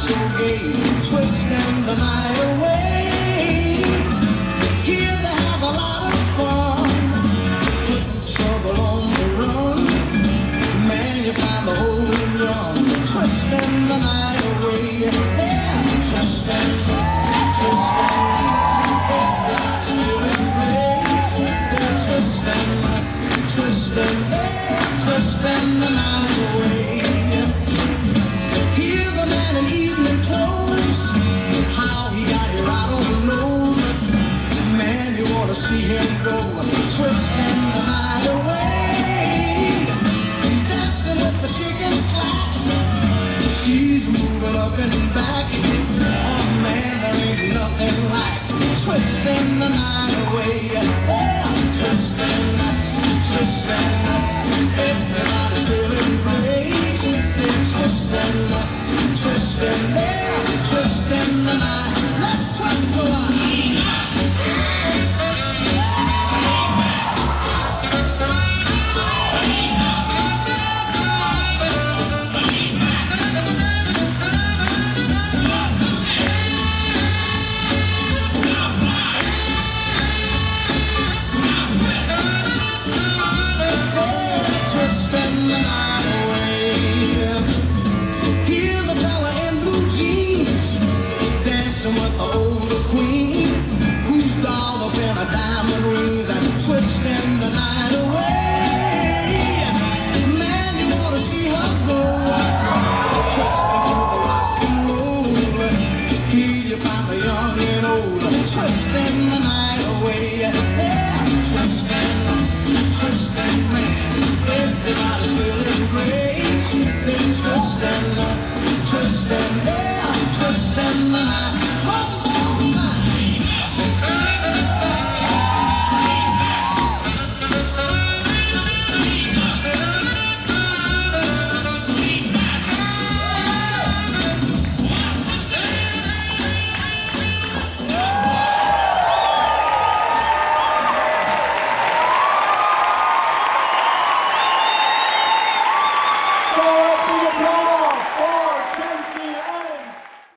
so gay, twisting the night away. Here they have a lot of fun, putting trouble on the run. Man, you find the old and young, twisting the night away. Yeah, twisting, twisting. Everybody's feeling great. They're twisting, twisting, twisting the night away. Here's a man in evening clothes. How he got here, I don't know. Man, you ought to see him go, twisting the night away. He's dancing with the chicken slacks. She's moving up and back. Oh man, there ain't nothing like twisting the night away. Yeah, twisting, twisting. Everybody's feeling great. They're twisting, twisting. They're twisting the night. Let's twist the night. Twisting the night away. Here's a fella in blue jeans, dancing with the older queen, who's dolled up in her diamond rings and twisting the night away. Man, you ought to see her go, twisting to the rock and roll. Here you find the young and old, twisting the night away. Yeah, twisting, twisting, man. Everybody's feeling great. They're twisting, twisting.